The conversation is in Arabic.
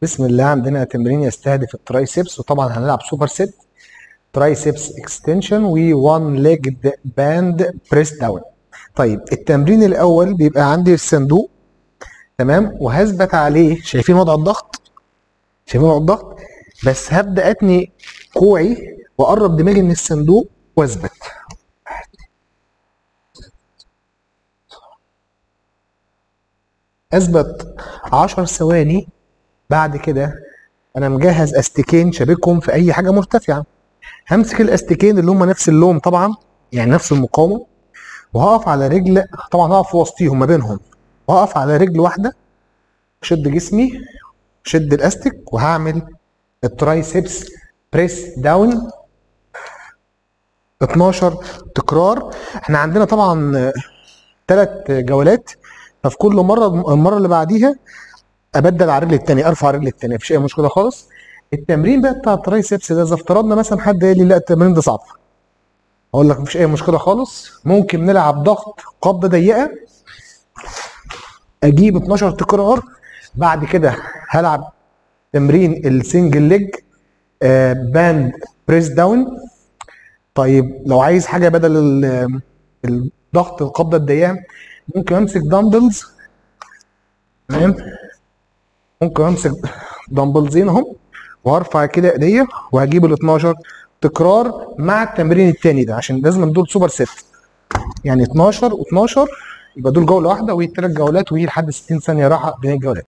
بسم الله. عندنا تمرين يستهدف الترايسبس، وطبعا هنلعب سوبر ست ترايسبس اكستنشن و1 ليجد باند بريس داون. طيب التمرين الاول بيبقى عندي الصندوق، تمام، وهثبت عليه. شايفين وضع الضغط؟ شايفين وضع الضغط؟ بس هبدا اتني كوعي واقرب دماغي من الصندوق واثبت. اثبت 10 ثواني. بعد كده انا مجهز استيكين شابكهم في اي حاجه مرتفعه. همسك الاستيكين اللي هم نفس اللون طبعا، يعني نفس المقاومه، وهقف على رجل، طبعا هقف في وسطيهم ما بينهم، وهقف على رجل واحده، شد جسمي، شد الاستيك، وهعمل الترايسبس بريس داون 12 تكرار. احنا عندنا طبعا 3 جولات، ففي كل مره المره اللي بعديها ابدل على الرجل الثانيه، ارفع الرجل الثانيه، مفيش اي مشكله خالص. التمرين بقى بتاع الترايسبس ده، اذا افترضنا مثلا حد قال لي لا التمرين ده صعب، اقول لك مفيش اي مشكله خالص. ممكن نلعب ضغط قبضه ضيقه، اجيب 12 تكرار. بعد كده هلعب تمرين السنجل ليج باند بريس داون. طيب لو عايز حاجه بدل الضغط القبضه الضيقه، ممكن امسك دمبلز، تمام، ممكن امسك دمبلزين اهم، وهرفع كده ايديا وهجيب ال 12 تكرار مع التمرين الثاني ده، عشان لازم دول سوبر ست، يعني 12 و12 يبقى دول جوله واحده، وهي 3 جولات، وهي لحد 60 ثانيه راحه بين الجولات.